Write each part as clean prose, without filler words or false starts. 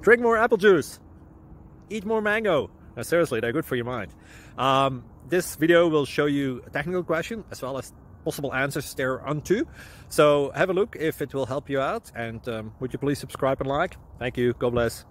Drink more apple juice. Eat more mango. No, seriously, they're good for your mind. This video will show you a technical question as well as possible answers thereunto. So have a look if it will help you out, and would you please subscribe and like? Thank you. God bless.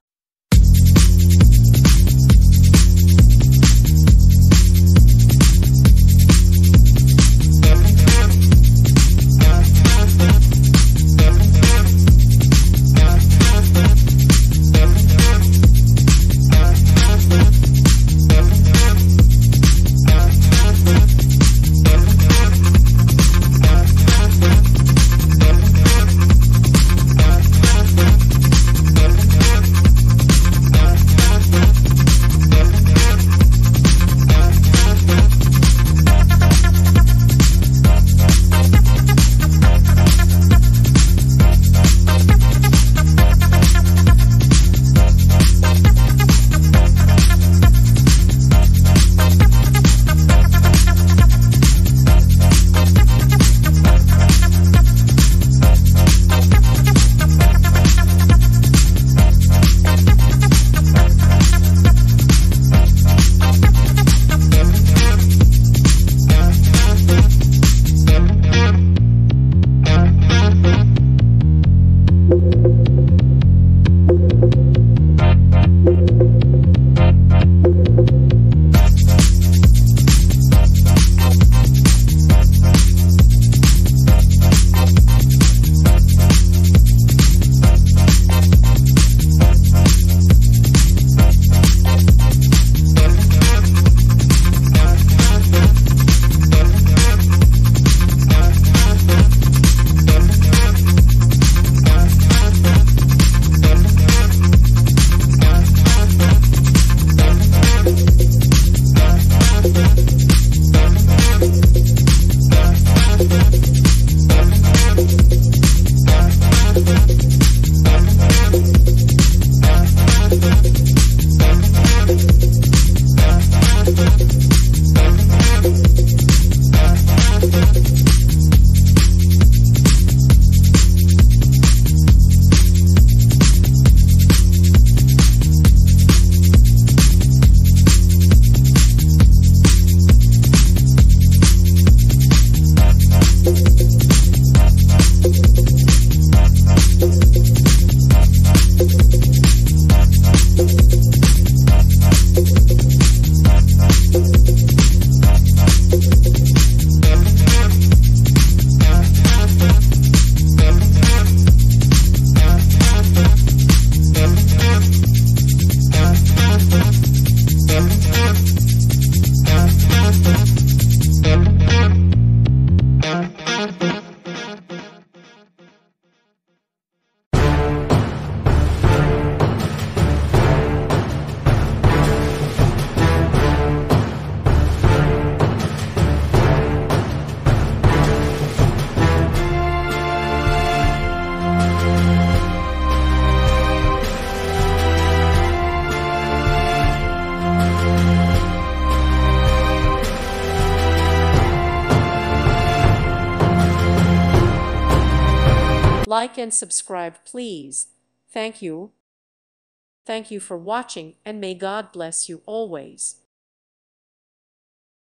Like and subscribe, please. Thank you. Thank you for watching, and may God bless you always.